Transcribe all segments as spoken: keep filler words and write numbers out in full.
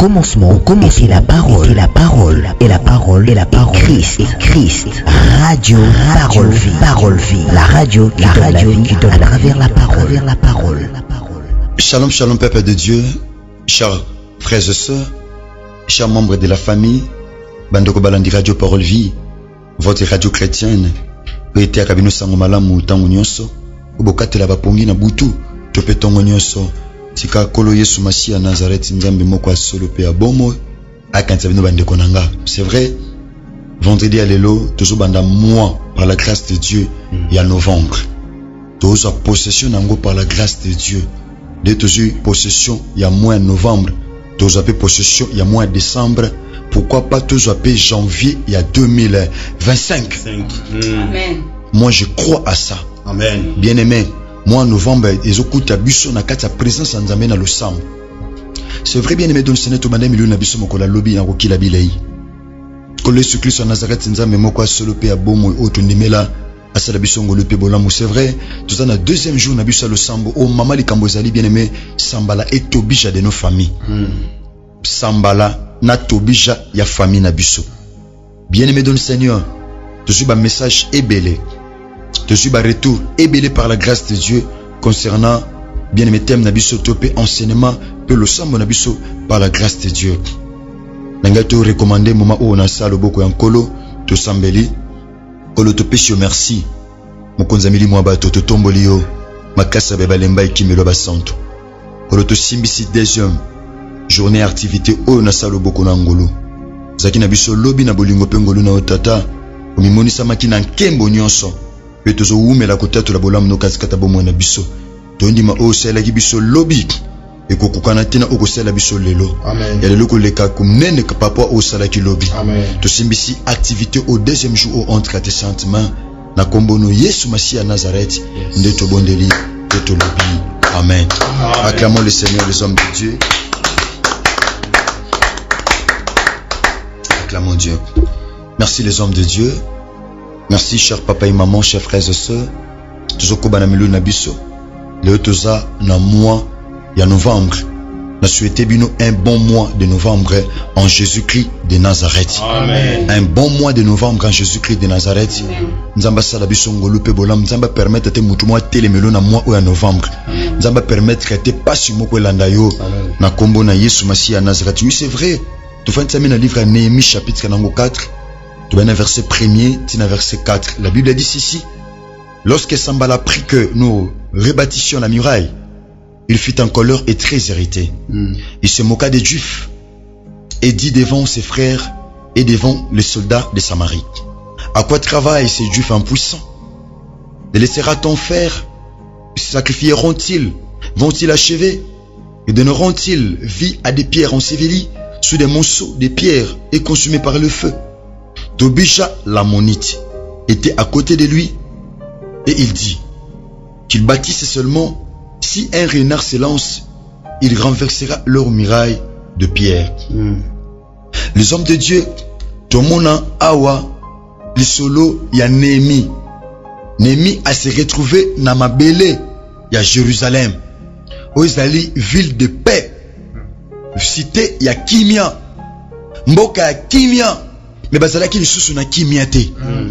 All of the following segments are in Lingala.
commencement, était la parole, et la parole, et la parole, et la parole, Christ, et Christ. Radio, parole vie, parole vie. La radio, la radio qui donne à travers la parole, vers la parole. Shalom, shalom, peuple de Dieu, chers frères et sœurs, chers membres de la famille, Bandoko Balandi Radio Parole Vie, votre radio chrétienne, Ete Akabino Sango Malamu Tango Nyonso, Ubokate la Bapongi na Butu, Tope Tongo Nyonso, Tika Kolo Yesu Masia Nazareth Nzambe Moko Asolo Pe Abomo, Akantabino Bandeko Nanga. C'est vrai, vendredi à l'élo, toujours banda mois par la grâce de Dieu, il y a novembre. Toujours possession nango par la grâce de Dieu. De toujours possession, il y a mois novembre. Toujours possession, il y a mois décembre. Pourquoi pas toujours janvier, il y a deux mille vingt-cinq. Amen. Moi je crois à ça. Amen. Bien aimé. Moi en novembre, ils écoutent à Busso na kata présence en Zambé na le sam. C'est vrai bien aimé donc ce n'est tout madame milieu na Busso mokola lobby na rokila bilei. Kole Jésus-Christ en Nazareth Nzambe moko asolo pe abomo oto ndimela asala Bisso ngolo pe bolamu. C'est vrai, tout ça na deuxième jour na Busso le sambo o mama likambozali bien aimé sambala et tobija de nos familles. Mm. Sambala na tobija ya famille na Bisso. Bien aimé dans le Seigneur, je suis un message ébélé. Je suis un retour ébélé par la grâce de Dieu concernant bien aimé thème na Bisso topé enseignement pe le sambo na Bisso par la grâce de Dieu. Nangato recommandé moment où on a ça le boko yankolo to sambeli kolo to pesio merci mokonzamili mwaba to tombolio makasa beba lemba ikimelo ba santo kolo to simbisi deuxième journée activité o na salo boko na ngolo zaki na biso lobi na bolingo pengolo na otata omimoni samaki na nkembo nyonso pe tozo umela kotatu la bolamu no kasikata bomo na biso tondima o sela ki biso lobi et kokukana tina okosela biso lelo. Amen. Ya lelo koleka kumnene ka papa o sala ki lobi. Amen. To simbisi activité au deuxième jour au entre tes sentiments na kombono Yesu Masia Nazareth nde to bondeli de to lobi. Amen. Amen. Acclamons le Seigneur, les hommes de Dieu. Acclamons Dieu. Merci les hommes de Dieu. Merci chers papa et maman, chers frères et sœurs. Tuzoko banamilu na biso. Le toza na moi il y a novembre. Nous souhaitons bien un bon mois de novembre en Jésus-Christ de Nazareth. Amen. Un bon mois de novembre en Jésus-Christ de Nazareth. Nzamba sala biso ngolo pe bolam nzamba permettre te mutu mois telemelo na mois ou en novembre. Nzamba permettre te passer moko landa yo na kombo na Yesu Masia Nazareth. Oui, c'est vrai. Tu fais un dans le livre Néhémie chapitre quatre. Tu vas verset premier, tu vas verset quatre. La Bible dit ici, lorsque Sambala prit que nous rebâtissions la muraille, il fut en colère et très irrité. Mm. Il se moqua des Juifs et dit devant ses frères et devant les soldats de Samarie: à quoi travaillent ces Juifs impuissants? Les laissera-t-on faire? Sacrifieront-ils? Vont-ils achever? Et donneront-ils vie à des pierres ensevelies sous des monceaux de pierres et consumées par le feu? Tobija l'ammonite était à côté de lui et il dit qu'il bâtisse seulement. Si un renard se lance, il renversera leur muraille de pierre. Mm. Les hommes de Dieu, Tomona Awa, les solos, il y a Néhémie. Néhémie a se retrouvé dans ma belé, il y a Jérusalem. Ozali, ville de paix. Cité, il y a Kimia. Mboka ya Kimia. Mais bazala qui sous na Kimia te.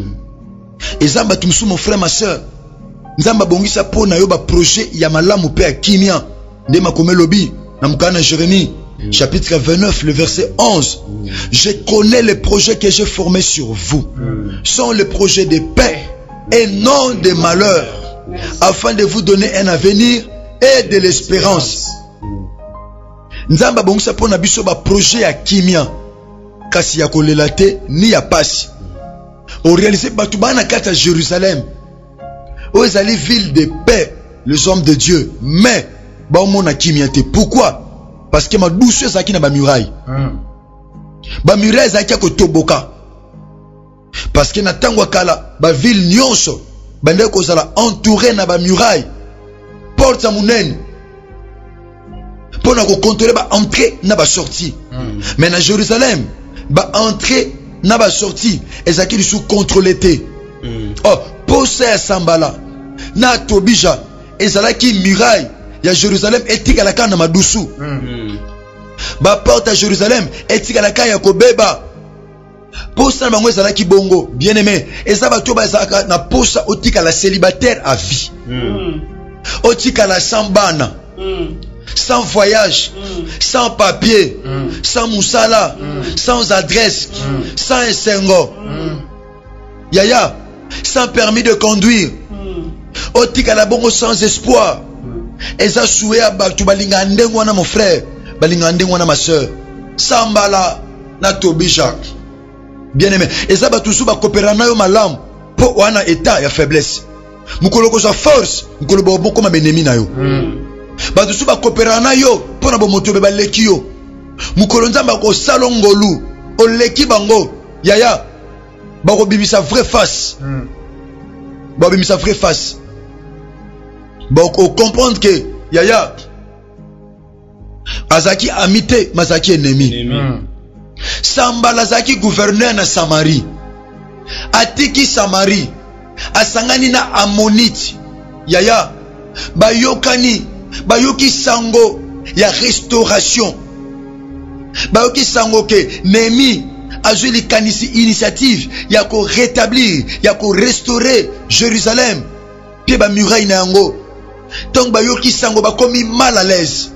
Et Zamba Tumsou, mon frère, ma soeur. Nzamba bongisa po na yo ba projet ya malamu pe ya kimia nde makome lobi na mukana Jérémie mm. chapitre vingt-neuf le verset onze. Mm. Je connais les projets que j'ai formés sur vous. Mm. Sont les projets de paix et non de malheur, afin de vous donner un avenir et de l'espérance. Nzamba bongisa po na biso ba projet ya kimia kasi ya kolela te ni ya pasi. O réaliser batu bana kata Jérusalem. Où est allée ville de paix, les hommes de Dieu. Mais, bah, on a kimiate. Pourquoi? Parce que ma douce est qui na ba muraille. Ba muraille est qui a kotoboka. Parce que na tangwa kala, ba ville nyonso, ba ndeko kozala entouré na ba muraille. Porte amunen. Pour na ko contrôler ba entrée na ba sortie. Mais na Jérusalem, ba entrée na ba sortie, ezaki sous contrôlé té. Oh, posé à Sambala na tobija ezalaki muraille ya Jérusalem etika la kana madusu. ba porte à Jérusalem etika la kaya ko beba posa na bango ezalaki bongo bien aimé eza bato bazalaka na posa otika la célibataire à vie mm. otika la sans bana mm. sans voyage mm. sans papier mm. sans musala mm. sans adresse mm. sans esengo mm. yaya sans permis de conduire mm. otika la bongo sans espoir mm. eza soué à bato balinga ndengo wana mon frère balinga ndengo wana ma soeur sambala na tobisha bien aimé eza bato su ba coopérer na yo malam po wana état ya faiblesse mukolo ko sa force mukolo bo boko ma benemi na yo mm. bato su ba coopérer na yo po na bo moto be baleki yo mukolo nzamba ko salongolu o leki bango yaya ba ko bibisa vraie face mm. ba bibisa vraie face ba ko comprendre que yaya azaki amité mazaki ennemi mm. Sambala zaki gouverneur na Samarie atiki Samarie asangani na Amonite yaya bayokani bayoki sango ya restauration bayoki sango ke Némi azui likanisi initiative ya ko rétablir ya ko restaurer Jérusalem pie ba muraille na yango donc bayoki sango bakomi mal à l'aise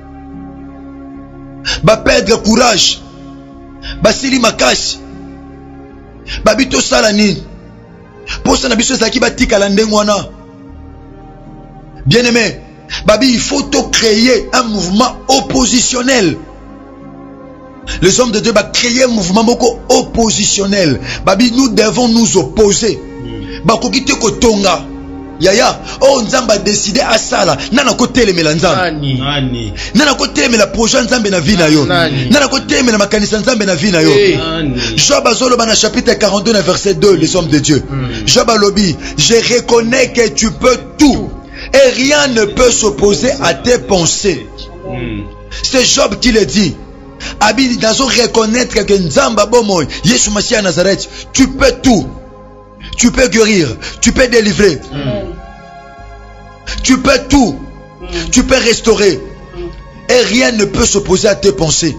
ba perdre courage basili makasi babito sala nini posa na biso ezalaki batikala ndenge wana bien aimé babi il faut to créer un mouvement oppositionnel. Les hommes de Dieu va créer un mouvement moko oppositionnel. Babi nous devons nous opposer bakoki te kotonga yaya oh nzamba a décidé à sala nana kote le melanzamba nani nana kote me la projet nzambe na vie na yo nana kote me la makanisa nzambe na vie na yo. Job azolo bana chapitre quarante-deux verset deux les hommes de Dieu. Job alobi je reconnais que tu peux tout et rien ne peut s'opposer à tes pensées. C'est Job qui le dit. Abi dazo reconnaître que nzamba bomoy Yesu Masia Nazareth tu peux tout. Tu peux guérir, tu peux délivrer, mm. tu peux tout, mm. tu peux restaurer, mm. et rien ne peut s'opposer à tes pensées.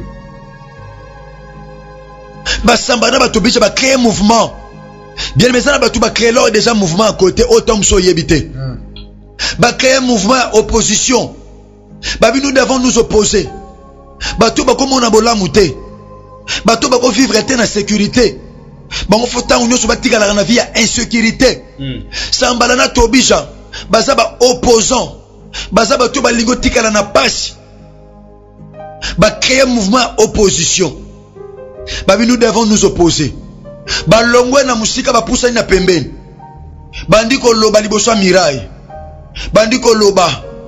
Basambana batobisha ba créer mouvement. Bien mais ça ba tu ba créer là déjà mouvement à côté autant so yebité. Ba créer mouvement opposition. Ba nous devons nous opposer. Ba tu ba comme on a bola muté. Ba tu ba ko vivre en la sécurité. Bango fota unyo so batika la na vie ya insécurité. Sambala na tobija baza ba opposant baza ba to ba lingo tika la na pasi ba créer mouvement opposition. Babi nous devons nous opposer. Ba longwe na musika ba pousa na pembeni. Bandi ko loba liboso mirai. Bandi ko loba.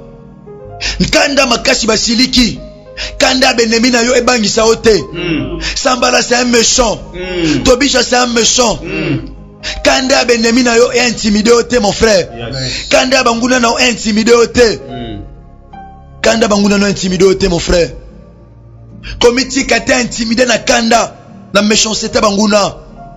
Nkanda makasi basiliki. Kanda benemi na yo ebangisa ote. Mm. Sambala c'est un méchant. Mm. Tobisha c'est un méchant. Mm. Kanda benemi na yo est intimidé ote mon frère. Yes. Kanda banguna na yo intimidé ote. Mm. Kanda banguna na yo intimidé ote mon frère. Komiti kate intimidé na kanda na méchanceté banguna.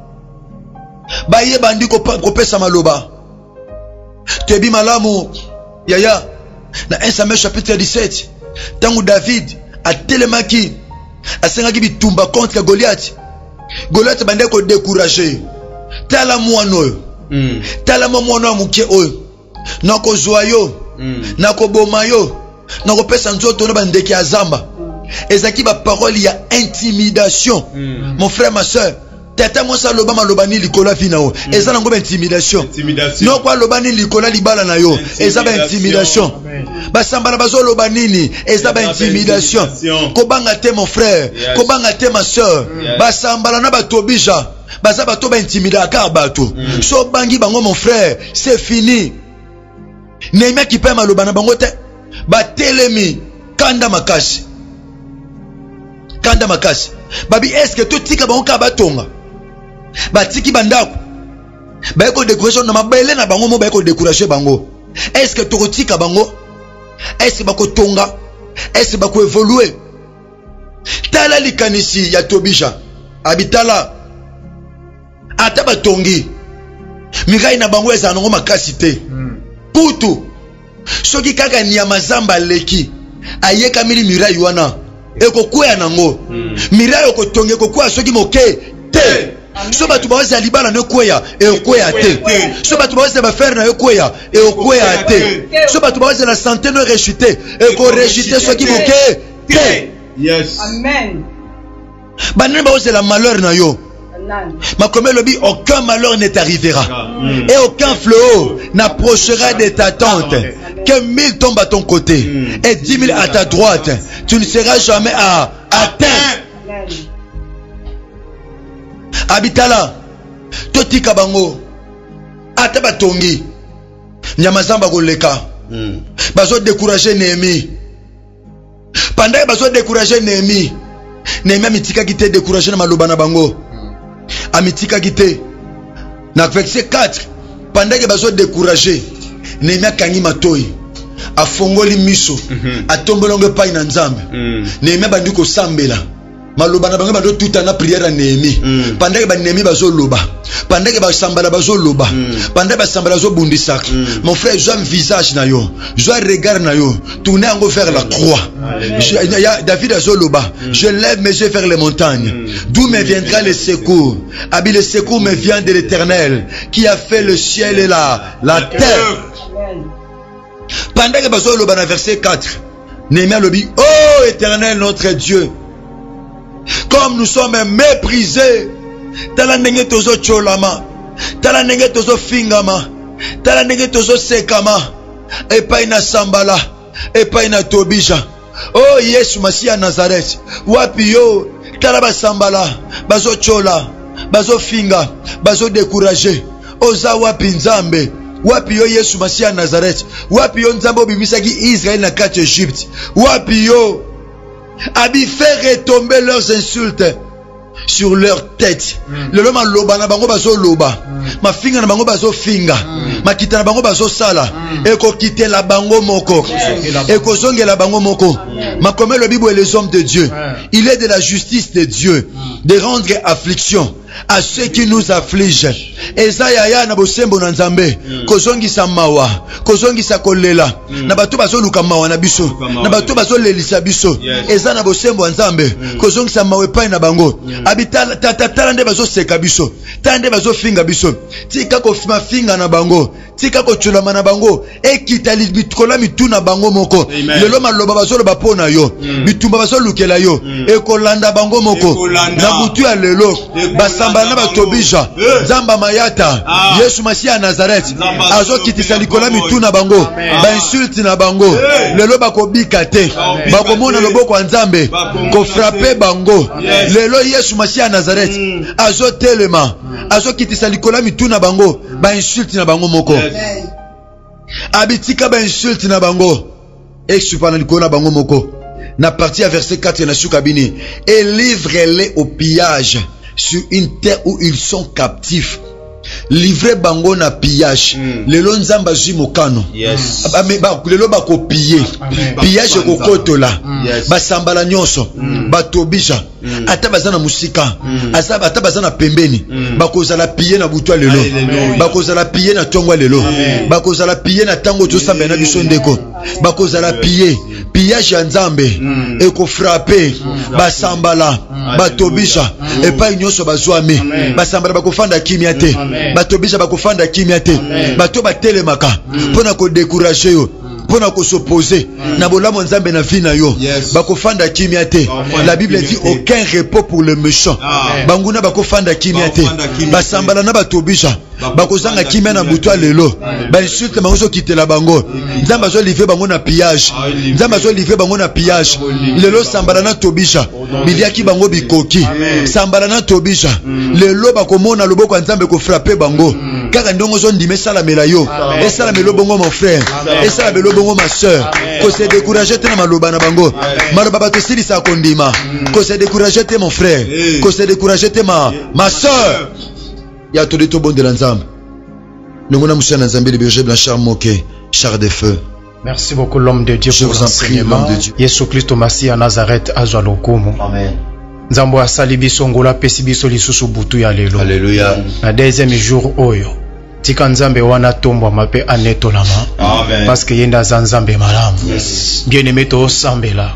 Baye bandi ko ko pesa maloba. Tebi malamu yaya na un Samuel chapitre dix-sept. Tangu David a telemaki asengaki bitumba contre Goliath. Goliath bande ko décourager. Tala mwana oyo. Mm. Tala mwana muke oyo. Nako zoyo. Mm. Nako bomayo. Nako pesa nzoto na bandeki ya zamba. Ezaki ba parole ya intimidation. Mm. Mon frère ma soeur, tata mo sa loba malobani likola vina o. Eza nango ba intimidation. Intimidation. No kwa lobani likola libala na yo. Eza ba intimidation. Basambana bazo loba nini eza ba intimidation. Kobanga te mon frère, yes. Kobanga te ma soeur. Yes. Basambala na batobija. Baza bato ba intimida ka bato. Mm. So bangi bango mon frère, c'est fini. Némia qui peut maloba na bango te. Ba telemi kanda makasi. Kanda makasi. Babi est-ce que tout tika bango ka batonga? Ba tiki bandako. Ba ko décoration na mabele na bango mo ba ko décourager bango. Est-ce que tu tika bango? Est-ce que bako tonga? Est-ce que bako évoluer? Tala likanisi ya tobija. Abitala. Ata batongi. Mirai na bango eza nango makasi te. Putu. Soki kaka ni ya mazamba leki. Ayeka mili mirai wana. et kokwea nango miraille kotonge kokwea soki moke te so batu bawaza libala ne kwea e okwea te so batu bawaza ba faire na yokwea e okwea te so batu bawaza la santé no rechuter e ko rechuter soki moke te. Yes. Amen. Banane bawaza la malheur na yo. Ma comme le dit, aucun malheur ne t'arrivera mm. et aucun fléau n'approchera de ta tente. Que mille tombent à ton côté mm. et dix mille à ta droite, tu ne seras jamais à atteindre. Habitala, totika bango, atabatongi, nyamazamba goleka, bazo décourager Néhémie. Pendant que bazo décourager Néhémie, Néhémie mitika qui te décourager na maloba na bango. Amitika gite na verset quatre pendant que bazo décourager Néhémie kangi matoi afongoli miso atombolonge pai na nzambe Néhémie bandi ko sambela maloba na bango bando tuta na prière à Néhémie pendant que ba Néhémie bazo loba pendant que ba sambala bazo loba pendant que ba sambala zo bundisa mon frère joue un visage na yo joue un regard na yo tourner en vers la croix. Je, David Azoloba, mm. je lève mes yeux vers les montagnes. Mm. D'où me viendra le secours? Abi, le secours me vient de l'Éternel qui a fait le ciel et la, la terre. Pendant que Bazoloba dans verset quatre, Néhémie le dit, oh Éternel notre Dieu, comme nous sommes méprisés, tala nenge tozo cholama, tala nenge tozo fingama, tala nenge tozo sekama, et pas ina sambala, et pas ina tobija. Oh Yesu Masia Nazareth, wapi yo tala basambala bazo chola bazo finga bazo décourager oza wapi nzambe wapi yo Yesu Masia Nazareth wapi yo nzambe obimisaki Israël na kati Égypte wapi yo abi fait retomber leurs insultes sur leur tête. Le loma loba na bango bazo loba ma finga na bango bazo finga ma kita na bango bazo sala e ko kite la bango moko e ko zonge la bango moko ma comme le Bible et les hommes de Dieu. Il est de la justice de Dieu de rendre affliction à ceux qui nous affligent. Ezaya ya na bosembo na nzambe kozongi sa mawa kozongi sa kolela na bato bazo luka mawa na biso na bato bazo lelisa biso eza na bosembo nzambe kozongi sa mawe pai na bango abitala tata nde bazo seka biso tande bazo finga biso tika ko fima finga na bango tika ko chulama na bango ekitali bitkola mituna bango moko lelo maloba bazo loba pona yo bitumba bazo lukela yo ekolanda bango moko na butu ya lelo basambala na batobija zamba mayata Yesu Masia Nazareth azo kitisa likola mituna bango ba insulte na bango lelo bako bikate bako mona loboko nzambe ko frapper bango lelo Yesu Masia Nazareth azo telema azo kitisa likola mituna bango ba insulte na bango moko abitika ba insulte na bango exupana likola bango moko na partie à verset quatre na sukabini et livre-les au pillage sur une terre où ils sont captifs. Livré bango na pillage lelo nzamba zwi mokano lelo bako piller pillage kokotola basambala nyonso batobija ata bazana musika ata bazana pembeni bakozala piller na butwa lelo bakozala piller na tongwa lelo bakozala piller na tango tosamba na biso ndeko bakozala piller pillage ya nzambe eko frapper basambala batobija epa nyonso bazwami basambala bakofanda kimia te batobija bakofanda kimia te bato batelemaka pona ko décourager yo pona ko s'opposer na bolamo nzambe na vie na yo bakofanda kimia te. La Bible dit aucun repos pour le méchant. Banguna bakofanda kimia te basambala na batobija bakozanga kimia na butwa lelo ba insulte bango kitela bango nzambe zo livrer bango na pillage nzambe zo livrer bango na pillage lelo sambala na tobija biliaki bango bikoki sambala na tobija lelo bakomona loboko nzambe ko frapper bango kaka ndongo zo ndime sala mela yo esala melo bongo mon frère esala melo bongo ma sœur ko se décourager te na maloba na bango maloba bato silisa kondima ko se décourager te mon frère ko se décourager te ma ma sœur ya to de to bon de l'ensemble nous n'avons pas nzambe de berger blanchard moqué char de feu. Merci beaucoup l'homme de Dieu. Je pour l'enseignement. Yesu Christ Masia Nazareth azwa lokumu. Amen. Nzambo asali biso ngola pesi biso lisusu butu ya lelo. Alléluia. Na deuxième jour oyo tika nzambe wana tombo mape anetolama. Amen. Parce que yenda za nzambe malamu. Yes. Bien aimé to sambela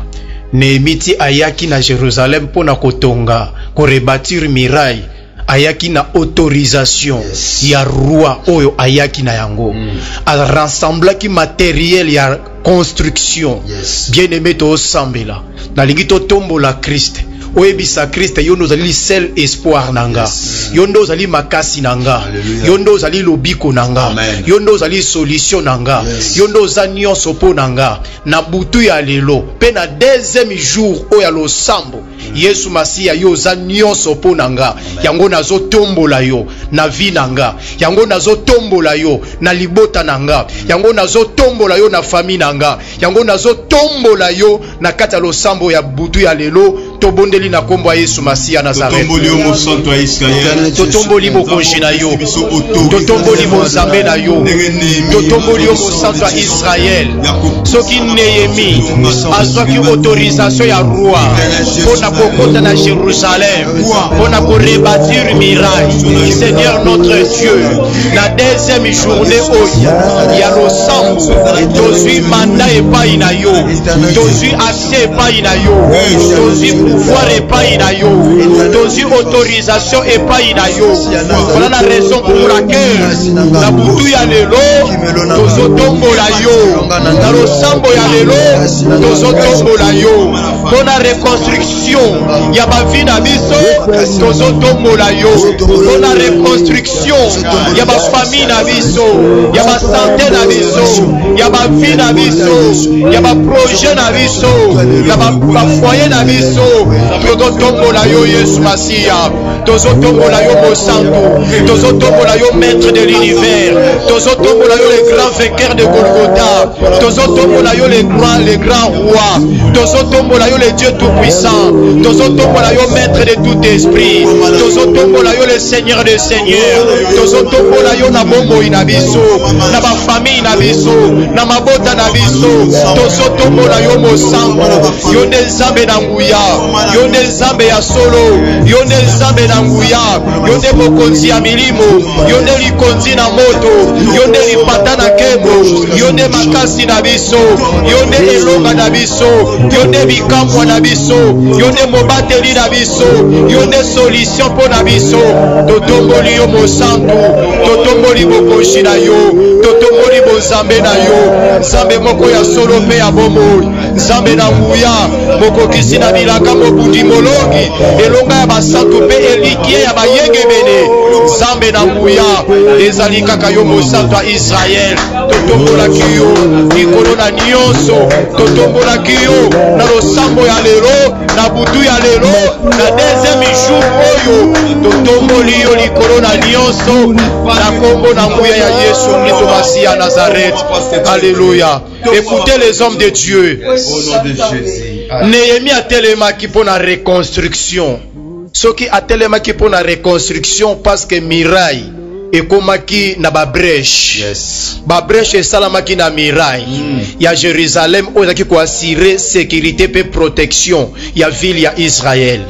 Néhémie ti ayaki na Jérusalem pour na kotonga ko rebâtir miraille. Ayaki na autorisation yes. ya roi oyo ayaki na yango mm. a rassembler ki matériel ya construction yes. bien aimé to sambela na lingi to tombola Christ oyebisa Christ yo ndozali seul espoir nanga yes. yo ndozali makasi nanga yo ndozali lobiko nanga yo ndozali solution nanga yes. yo ndozali nyonso po nanga na butu ya lelo pe na deuxième jour oyo losambo mm. Yesu Masiya yo za nyonso po nanga yango nazo tombola yo na vie nanga yango nazo tombola yo na libota nanga yango nazo tombola yo na famille nanga yango nazo tombola yo na kata losambo ya butu ya lelo tobondeli na kombo ya Yesu Masiya Nazareth totomboli yo mosantu ya Israel totomboli bokonzi na yo totomboli Nzambe na yo totomboli yo mosantu ya Israel soki Néhémie azwaki autorisation ya roi pona kokota na Jérusalem pona ko rebâtir miraille Seigneur notre Dieu la deuxième journée oyo ya losambo tozwi mandat epai na yo tozwi accès epai na yo tozwi pouvoir epai na yo tozwi autorisation epai na yo. Voilà la raison pour laquelle na butu ya lelo tozotombola yo na losambo ya lelo tozotombola yo pona reconstruction ya bavi na biso tozotombola yo pona reconstruction ya bafamille na biso ya basante na biso ya bavi na biso ya baprojet na biso ya bafoyer na biso tozotombola yo Yesu Masiya tozotombola yo mosantu tozotombola yo maître de l'univers tozotombola yo le grand vainqueur de Golgotha tozotombola yo le grand le grand roi tozotombola yo le Dieu tout puissant tozotombola yo maître de tout esprit tozotombola yo le Seigneur des seigneurs tozotombola yo na bomoi na biso na ba famille na biso na mabota na biso tozotombola yo mosantu yo nde Nzambe na nguya yo nde Nzambe ya solo yo nde Nzambe na nguya yo nde mokonzi ya milimo yo nde likonzi na moto yo nde lipata na kembo yo nde makasi na biso yo nde elonga na biso yo nde bikamwa na biso yo nde mobateli na biso yo nde solution mpo na biso totomboli yo mosantu totomboli bokonzi na yo totomboli bonzambe na yo Nzambe moko ya solo mpe ya bomoi Nzambe na nguya mokokisi na bilaka mobundi mologi elonga ya basantu mpe elikie ya bayengebene Nzambe na nguya ezali kaka yo mosantu ya Israel totombolaki yo likolo na nyonso totombolaki yo na losambo ya lelo na butu ya lelo na deuxième jour oyo totomboli yo likolo na nyonso na kombo na nguya ya Yesu Kristo Masiya Nazareth. Alléluia. Écoutez les hommes de Dieu. Au nom de Jésus. Néhémie a tellement qui pour la reconstruction. Ce qui a tellement qui pour la reconstruction parce que miraille et comme qui na ba brèche. Yes. Ba brèche et salamaki na miraille. Il y a Jérusalem où il faut assurer sécurité et protection. Il y a ville ya Israël.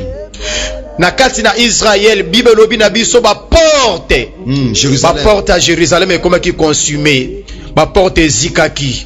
Na kati na Israël Bible lobi na biso ba porte. Mm, ba porte à Jérusalem et comme qui consumé. Ba porte zikaki.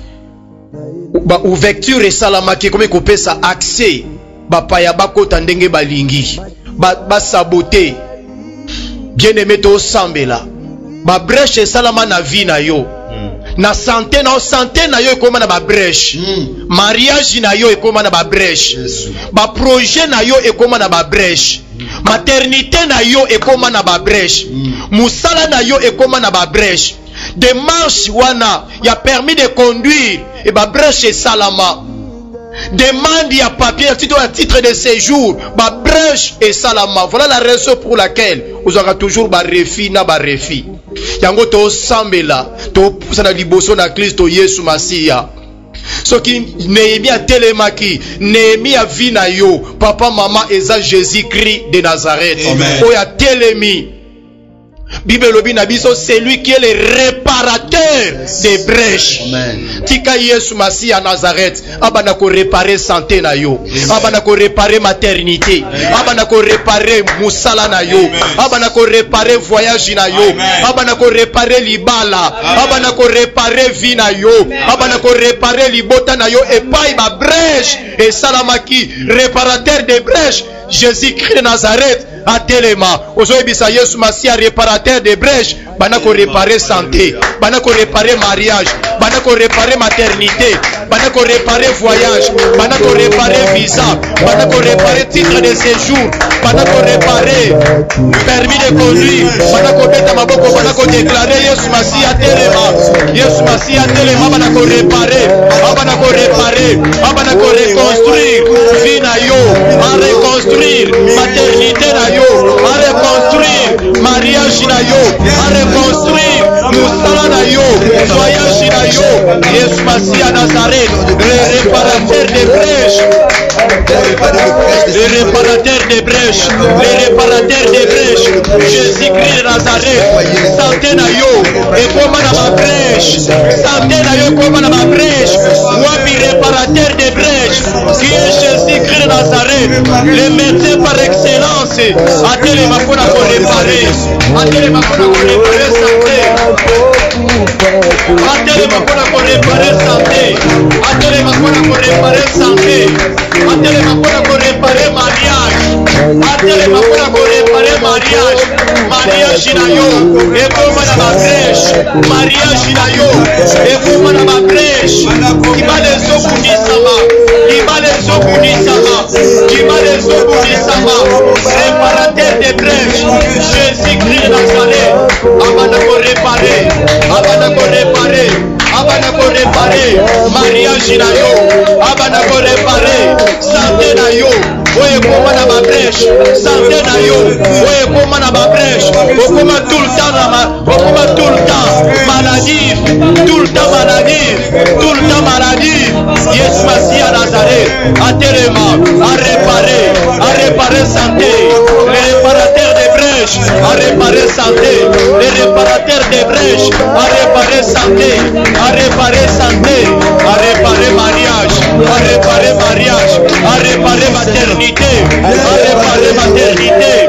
Ba ouverture et salamaki comme ko pesa accès. Ba paya ba kota ndenge balingi. Ba ba saboter. Bien-aimé to sambela. Ba brèche et salama na vie na yo. Mm. Na santé na santé na yo ekoma na ba brèche. Mm. Mariage na yo ekoma na ba brèche. Yes. Ba projet na yo ekoma na ba brèche. Mm. Maternité na yo ekoma na ba brèche. Mm. Musala na yo ekoma na ba brèche. Démarche wana ya permis de conduire et ba brèche et salama. Demande ya papier à titre, à titre de séjour, ba brèche et salama. Voilà la raison pour laquelle vous aurez toujours ba refi na ba refi. Yango to sambela, to pousa na liboso na Kristo Yesu Masiya. Ce qui Néhémie a telemaki, Néhémie a vu na yo, papa maman eza Jésus-Christ de Nazareth. Oya telemi. Bible lobi na biso, c'est lui qui est le réparateur des brèches. Tika Yesu Masi à Nazareth, abana ko réparer santé na yo, abana ko réparer maternité, abana ko réparer musala na yo, abana ko réparer voyage na yo, abana ko réparer libala, abana ko réparer vie na yo, abana ko réparer libota na yo et pas ma brèche et salamaki réparateur des brèches. Jésus-Christ de Nazareth à Téléma. Ozoebisa Yesu Masi réparateur des brèches. Banako réparer santé, banako réparer mariage, banako réparer maternité, banako réparer voyage, banako réparer visa, banako réparer titre de séjour, banako réparer permis de conduire, banako beta maboko, banako déclarer Yesu Masi à Téléma. Yesu Masi à Téléma, banako réparer, banako réparer, banako reconstruire vie na yo, à reconstruire maternité na yo, à reconstruire mariage na yo, à reconstruire musala na yo, voyage na yo. Yesu Masi à Nazareth, le réparateur des brèches, le réparateur des brèches, le réparateur des brèches. Jésus-Christ de Nazareth, santé na yo, et comme na ma brèche, santé na yo comme na ma brèche, wapi réparateur des brèches, qui est Jésus-Christ de Nazareth, le médecin par excellence, attendez ma pour réparer, attendez ma pour réparer santé, attendez ma pour réparer santé, attendez ma pour réparer santé, attendez ma pour réparer mariage, attendez ma pour réparer mariage, mariage na yo, et comme na ma brèche, mariage na yo, et comme na ma brèche, qui va les obunissama, qui va les obunissama, qui va les obunissama, réparateur des brèches, Jésus-Christ de Nazareth, abana ko réparer, abana ko réparer, abana ko réparer, mariage na yo, abana ko réparer, santé na yo. Oye koma na ma brèche, santé na yo. Oye koma na ma brèche, okoma tout le temps na ma, okoma tout le temps maladif, tout le temps maladif, tout le temps maladif. Yesu Masi à Nazareth, à Téléma, à réparer, à réparer santé, le réparateur des brèches, à réparer santé, le réparateur des brèches, à réparer santé, à réparer santé, à réparer mariage, à réparer mariage, à réparer maternité. À réparer maternité,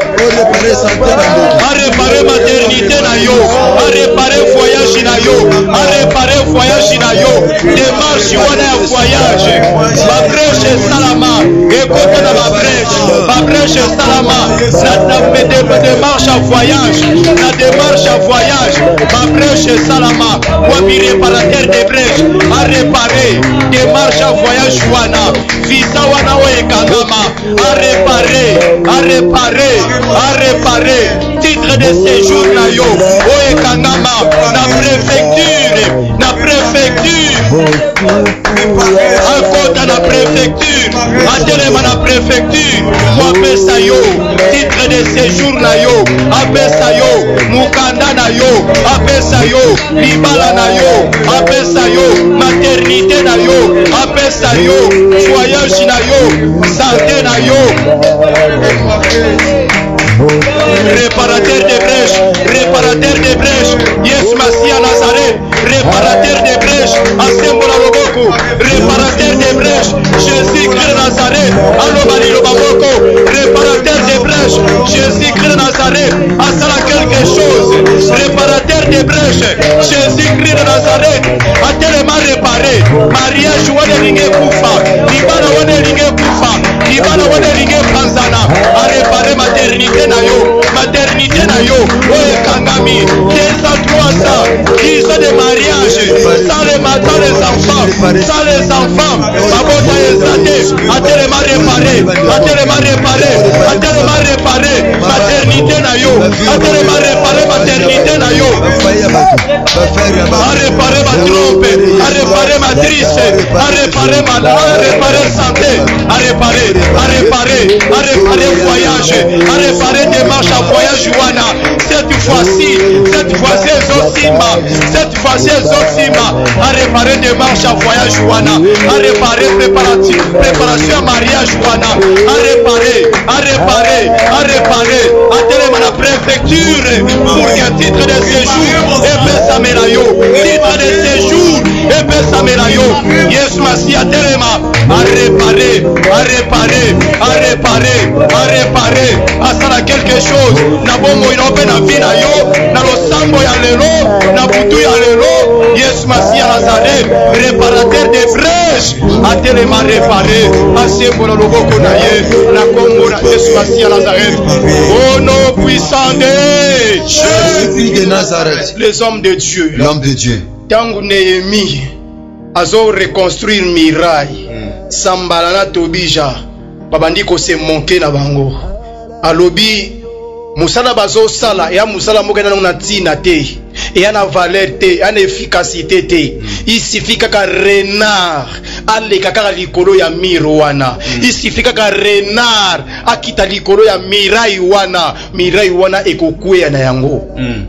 à réparer maternité na yo, à réparer voyage na yo, à réparer voyage na yo, démarche wana ya voyage, ma brèche salama, écoute na ma brèche, ma brèche salama, na démarche à voyage, na démarche à voyage, ma brèche salama, wabi réparateur des brèches, à réparer, démarche à voyage wana, visa wana oye kangama, à réparer, à réparer, à réparer, titre de séjour na yo, oye kangama, na préfecture, na préfecture, à côté na préfecture, à Téléma na préfecture, wapesa yo, titre de séjour na yo, apesa yo, mukanda na yo, apesa yo, libala na yo, apesa yo, maternité na yo, apesa yo, voyage na yo, santé na yo. Réparateur des brèches, réparateur des brèches, Yesu Masi à Nazareth, réparateur des brèches, Asembola Loboko, réparateur des brèches, Jésus-Christ de Nazareth, Alobali Loboko, réparateur des brèches, Jésus-Christ de Nazareth, Asala quelque chose, réparateur des brèches, Jésus-Christ de Nazareth, a tellement réparé, mariage wane linge kufa, libana wane linge kufa, libana wane linge panzana, a réparé maternité na yo, maternité na yo, oye kangami, deux ans, trois ans, dix ans de mariage, sans les matins, les enfants, sans les enfants, abota ezate, a tellement réparé, a tellement réparé, a tellement réparé, maternité na yo, a tellement réparé, maternité na yo, a réparé ma trompe, a réparé ma triste, a réparé ma, a réparé santé, a réparé, a réparé, a réparé voyage, a réparé démarche à voyage wana, cette fois-ci, cette fois-ci, Simba. Cette fois-ci, Simba a réparé des marches à voyage Wana, a réparé préparatif, préparation à mariage Wana, a réparé, a réparé, a réparé, a télé la préfecture pour qu'un titre de séjour et Bessamelayo, titre de séjour et Bessamelayo, Yes Massi a télé a réparé, a réparé, a réparé, a réparé, a sala quelque chose, na bomo inope na vina yo, na lo sambo ya lelo, na butu ya lelo, Yes Massi a Nazareth, réparateur des brèches, a télé ma réparé, a sembo na loboko na ye, na kombo na Yes Massi a Nazareth, au nom puissant de Jésus de Nazareth, les hommes de Dieu, l'homme de Dieu. Tangu Néhémie, azo reconstruire miraille, Sambalana Tobija, babandi ko se monke na bango. Alobi, musala bazo sala, ya musala mokena na tina te, ya na valeur te, ya na efficacité te. Il suffit kaka renard, ale kaka likolo ya mirwana. Il suffit kaka renard, akita likolo ya mirai wana, mirai wana ekokwe na yango.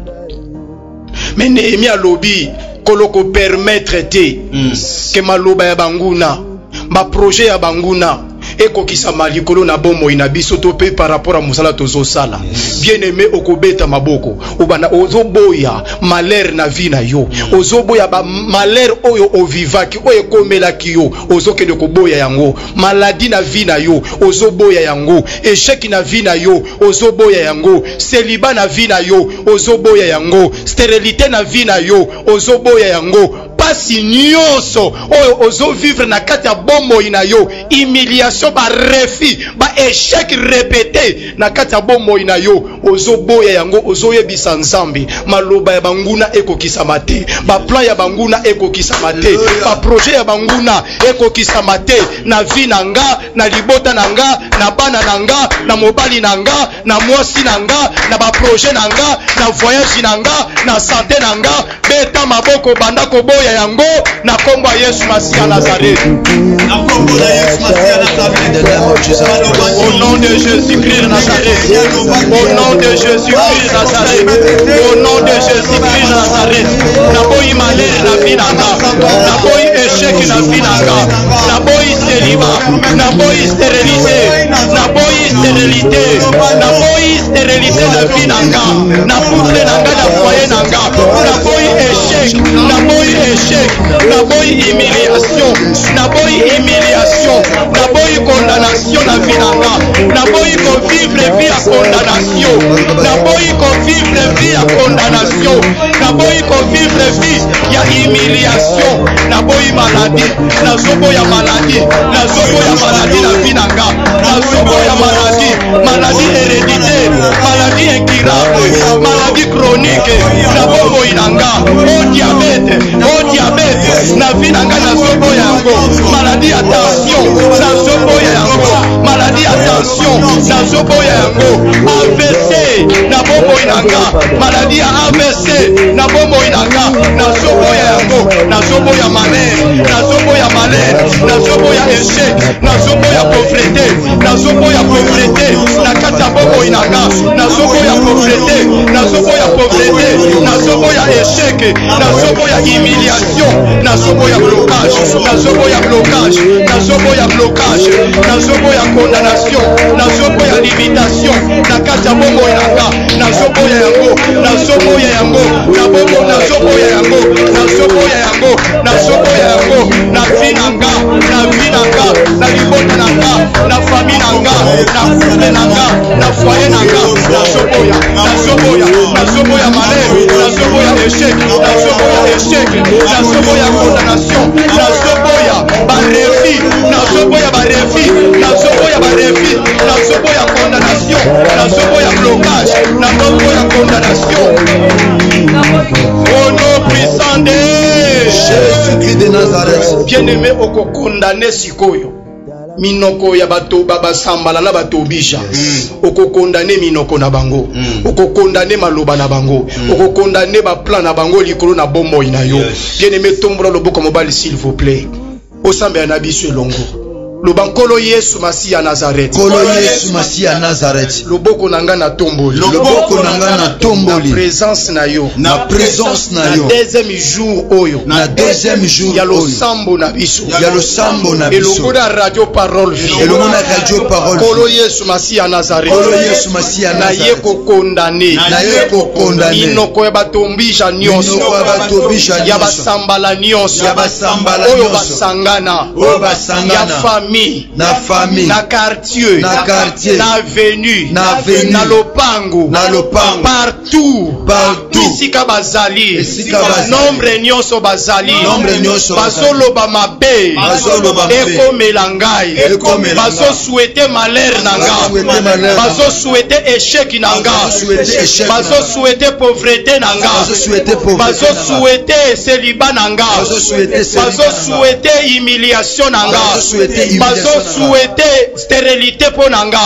Mais Néhémie alobi, koloko permettre te, que maloba ya banguna, ma projet ya banguna, eko kisama likolo na bomo inabiso tope par rapport à musala tozo sala. Bien aimé okobeta maboko, obana ozoboya malheur na vie na yo, ozoboya ba malheur oyo ovivaki oyo komelaki yo, ozokende koboya yango, maladie na vie na yo, ozoboya yango, échec na vie na yo, ozoboya yango, célibat na vie na yo, ozoboya yango, stérilité na vie na yo, ozoboya yango. Pasi nyonso oyo ozo vivre na kati ya bombo ina yo, humiliation ba refi ba échec répété na kati ya bombo ina yo, ozo boya yango, ozo yebisa nzambe maloba ya banguna ekokisama te, ba plan ya banguna ekokisama te, ba projet ya banguna ekokisama te na vie na nga, na libota na nga, na bana na nga, na mobali na nga, na mwasi na nga, na ba projet na nga, na voyage na nga, na santé na nga, beta maboko banda ko boya yango na kombo Yesu Masia Nazareth. Na kombo Yesu Masia Nazareth. Au nom de Jésus-Christ de Nazareth. Au nom de Jésus-Christ de Nazareth. Au nom de Jésus-Christ de Nazareth. Na boyi malheur na vie na nga. Na boyi échec na vie na nga. Na boyi célibat. Na boyi stérilité. Na boyi stérilité. Na boyi stérilité na vie na nga. Na couple na nga, na foyer na nga. Na boyi échec. Na boyi échec. Na boyi humiliation. Na boyi humiliation. Na boyi condamnation na vie na nga. Na boyi ko vivre vie à condamnation. Na boyi ko vivre vie à condamnation. Na boyi ko vivre vie ya humiliation. Na boyi maladie. Na zobo ya maladie. Na zobo ya maladie na vie na nga. Na zobo ya maladie. Maladie héréditaire. Maladie incurable. Maladie chronique. Na bobo inanga. Oh diabète. Oh diabète. Na vie na nga na zobo ya yango. Maladie à tension. Na zobo ya yango. Maladie à tension. Na zobo ya yango. A V C. Na bobo inanga. Maladie à A V C. Na bobo inanga. Na zobo ya yango. Na zobo ya malheur. Na zobo ya malheur. Na zobo ya échec. Na zobo ya pauvreté. Na zobo ya pauvreté. Na kata bobo inanga. Na zobo ya pauvreté. Na zobo ya pauvreté. Na zobo ya échec. Na zobo ya humiliation. Na zobo ya blocage. Na zobo ya blocage. Na zobo ya blocage. Na zobo ya condamnation. Na zobo ya limitation. Na kata bobo inanga. Na zobo ya yango. Na zobo ya yango. Na bobo na zobo ya yango. Na zobo ya yango. Na zobo ya yango. Na vie nanga. Na vie nanga. Na libota nanga. Na famille nanga. Na couple nanga. Na foyer nanga. Na zobo ya. Na zobo ya. Na zobo ya malheur. Na zobo ya échec. Na zobo ya échec. Na zobo ya condamnation. Na zobo ya barefi. Na zobo ya barefi. Na zobo ya barefi. Na zobo ya condamnation. Na zobo ya blocage. Na zobo ya condamnation. Au nom puissant de Jésus-Christ de Nazareth. Bien-aimé, oko condamné sikoyo. Minoko ya bato baba sambala na bato bisha. Oko condamné minoko na bango. Oko condamné maloba na bango. Oko condamné ba plan na bango likolo na bombo ina yo. Bien-aimé, tombola loboko mobali s'il vous plaît. Osambe na biso elongo. Le bankolo Yesu Masi à Nazareth. Kolo Yesu Masi à Nazareth. Le boko nanga na tomboli. Le boko nanga na tomboli. Na présence na yo. Na présence na yo. Na deuxième jour oyo. Na deuxième jour ya oyo. lo sambo na biso. Ya lo sambo na biso. Et le goda radio parole vie. Et le goda radio parole vie. Kolo Yesu Masi à Nazareth. Kolo Yesu Masi à Nazareth. Na ye ko condamné. Na ye ko condamné. Inoko ya batombisha nyonso. Inoko ya batombisha nyonso. Ya basambala nyonso. Ya basambala nyonso. Oyo basangana. Oyo basangana. Ya famille. Na famille. Na quartier. Na quartier. Na avenue. Na avenue. Na lopango. Na lopango. Partout. Partout. Isika bazali. Isika bazali. Nombre nyonso bazali. Nombre nyonso bazali. Bazoloba mabe. Bazoloba mabe. Eko melangai. Eko melangai. Bazo souhaiter malheur nanga. Bazo souhaiter échec nanga. Bazo souhaiter pauvreté nanga. Bazo souhaiter célibat nanga. Bazo souhaiter humiliation nanga. Bazo souhaiter stérilité pour nanga.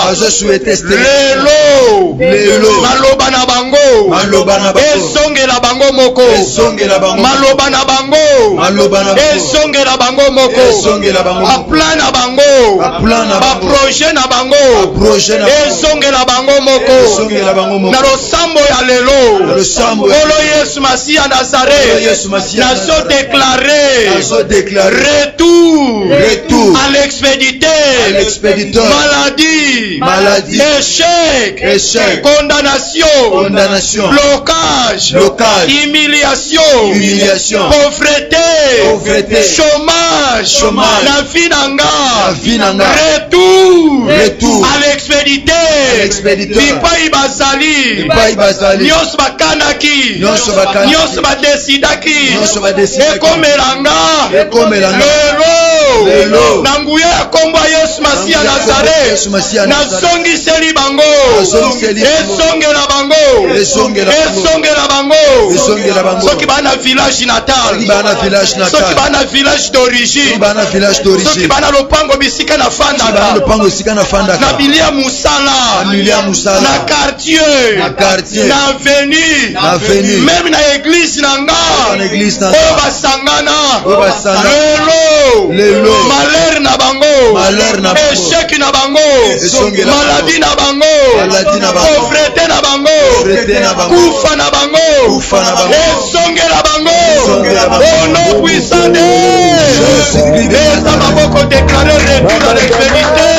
Lelo. Lelo. Maloba na bango. Maloba na bango. Esongela bango moko. Esongela bango. Maloba na bango. Maloba na bango. Esongela bango moko. Esongela bango. A plan na bango. A plan na bango. Ba projet na bango. Projet na bango. Esongela bango moko. Esongela bango moko. Na losambo ya lelo. Na losambo. Olo Yesu Masi à Nazareth. Yesu Masi à Nazareth. Nazo déclaré. Nazo déclaré. Retour. Retour. À l'expéditeur. À l'expéditeur. Maladie. Maladie. Échec. Échec. Condamnation. Condamnation. Blocage. Blocage. Humiliation. Humiliation. Pauvreté. Pauvreté. Chômage. Chômage. La vie nanga. La vie nanga. Retour. Retour. À l'expéditeur. À l'expéditeur. Bipai bazali. Bipai bazali. Nyos bakanaki. Nyos bakanaki. Nyos badesidaki. Nyos badesidaki. Ekomelanga. Ekomelanga. Lelo. Lelo. Nanguya ya kombo Yesu Masi à Nazareth. Nazongiseli bango. Esongela bango. Esongela bango. Esongela bango. Esongela bango. Soki bana village natal. Soki bana village natal. Soki bana village d'origine. Soki bana village d'origine. Soki bana lopango bisika na fanda. Soki bana lopango bisika na fanda. Na bilia musala. Na bilia musala. Na quartier. Na quartier. Na avenue. Na avenue. Même na église nanga. Na église nanga. Oyo basangana. Oyo basangana. Lelo. Lelo. Malheur na bango. Malheur na bango. Échec na bango. Esongela bango. Maladie na bango. Maladie na bango. Pauvreté na bango. Pauvreté na bango. Kufa na bango. Kufa na bango. Esongela bango. Esongela bango. Au nom puissant de Jésus. Et ta maboko déclaré retour à l'extrémité.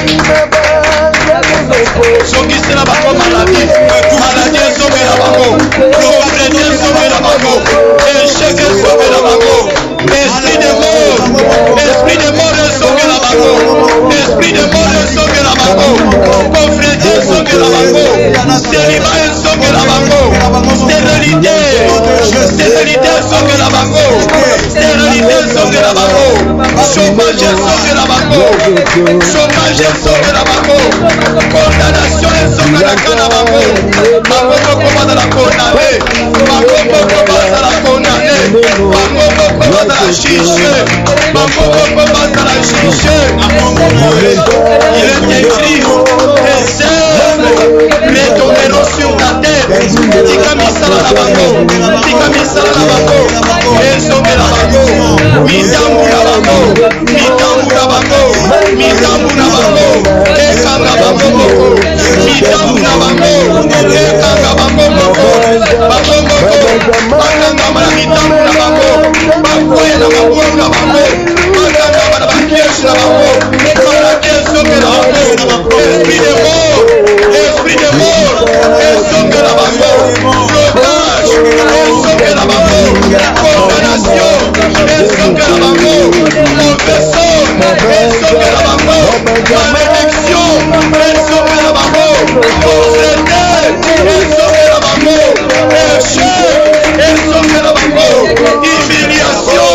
Songisa bango maladie. Maladie esongela bango. Pauvreté esongela bango. Échec esongela bango. Esprit de mort. Esprit de mort esongela bango. Esprit de mort esongela bango. Pauvreté esongela bango. Célibat esongela bango. Stérilité. Stérilité esongela bango. Stérilité esongela bango. Chômage esongela bango. Chômage esongela bango. Condamnation esongela kana bango. Bango moko bazala condamné. Bango moko bazala condamné. Bango moko bazala jugé. Bango moko bazala jugé. Il est écrit, tes œuvres retomberont sur ta tête. Tika misala la bango. Tika misala la bango. Esonge la bango. Mitambu la bango. Mitambu la bango. Mitambu la bango. Ekanga bango moko. Mitambu la bango. Ekanga bango moko. Bango moko. Bakanga mala mitambu la bango. Bakoye na bango la bango. Bakanga mala bakiesi la bango. Bakanga esonge la bango. Esprit de mort. Esprit de mort. Esonge la bango. Blocage. Esonge la bango. Condamnation. Esonge la bango. Mauvais sort. Esonge la bango. Malédiction. Esonge la bango. Pauvreté. Esonge la bango. Échec. Esonge la bango. Humiliation.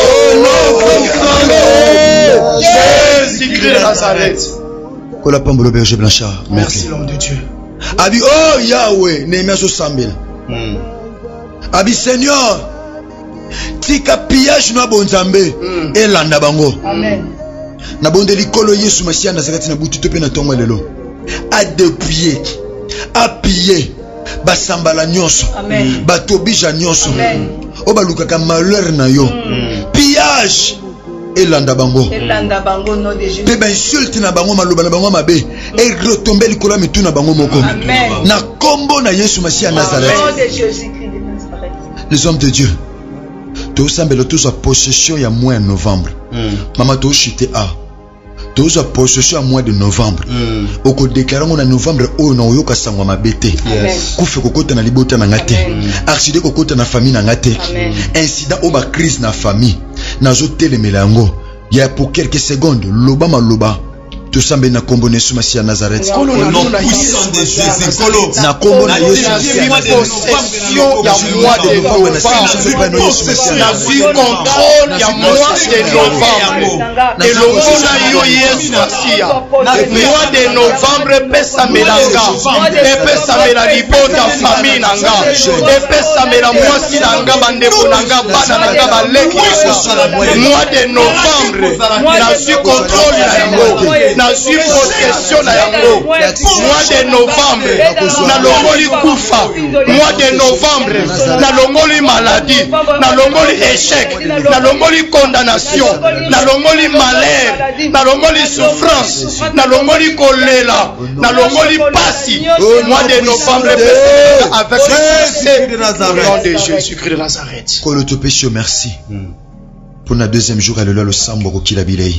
Jésus-Christ de Nazareth. Kola pambolo berger Blanchard. Merci l'homme de Dieu. Abi oh Yahweh, Nehemia so sambela. Mm. Abi Seigneur, tika pillage na bonzambe mm. elanda bango. Amen. Na bonde likolo Yesu Masiya na zakati na butu tope na tongo lelo. A déplier, a piller, basambala nyonso. Amen. Batobija nyonso. Amen. O balukaka malheur na yo. Mm. Pillage elanda bango elanda bango nom de Jésus pe ba insulte na bango maloba na bango mabe et retomber likolo mitu na bango moko na kombo na Yesu Masiya Nazareth nom de Jésus-Christ de Nazareth. Les hommes de Dieu to sambelo to sa possession ya mois de novembre mama to chité a to sa possession ya mois de novembre oko déclarer on en novembre o na oyoka sangwa mabete kufe kokota na libota na ngate accident kokota na famille na ngate incident o ba crise na famille nazo telemela yango ya pour quelques secondes loba maloba to sambe na kombo na Yesu Masiya Nazareth Au nom puissant de Jésus Kolo na kombo na Yesu possession ya mois de novembre na vie contrôle ya mois de novembre elongo na yo Yesu Masiya mois de novembre pesa melanga epesa mela libota famille nanga epesa mela mwasi nanga bandeko nanga bana nanga baleki mois de novembre na vie contrôle na yango na suis possession na yango mois de novembre na longoli kufa mois de novembre na longoli maladie na longoli échec na longoli condamnation na longoli malheur na longoli souffrance na longoli kolela na longoli pasi mois de novembre avec le nom de Jésus-Christ de Nazareth. Kolo to péché merci pour la deuxième jour à le sambo ko kila bilei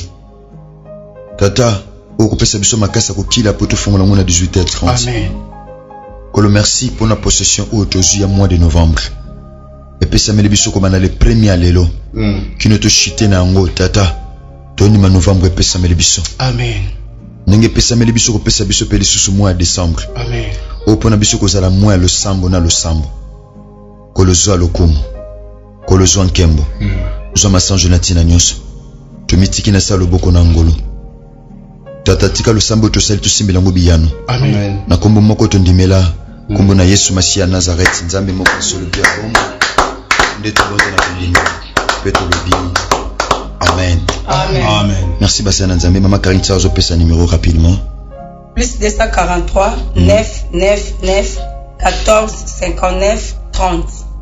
tata okopesa biso makasa ko kila poto fongola ngona dix-huit heures trente. Amen. Kolo merci pour la possession au tozu ya mois de novembre. Et pesa mele biso ko bana le premier lelo. Qui ne te chite na ngo tata. Toni ma novembre pesa mele biso. Amen. Nenge pesa mele biso ko pesa biso pe lisusu mois de décembre. Amen. O pona biso ko zala mois le sambo na le sambo. Kolo zo lokumu. Kolo zo nkembo. Zo masanjo na tina nyonso. To mitiki na salo boko na ngolo. Tata tika lo sambo to sel to simbela ngo biyano. Amen. Na kombo moko to ndimela kombo na Yesu Masiya Nazareth nzambe moko solo bia kombo. Ndeto bote na kundima. Peto bibini. Amen. Amen. Amen. Merci Basana Nzambe. Maman Karine Tsazo pesa numéro rapidement. Plus deux cent quarante-trois, neuf, neuf, neuf, quatorze, cinquante-neuf, trente.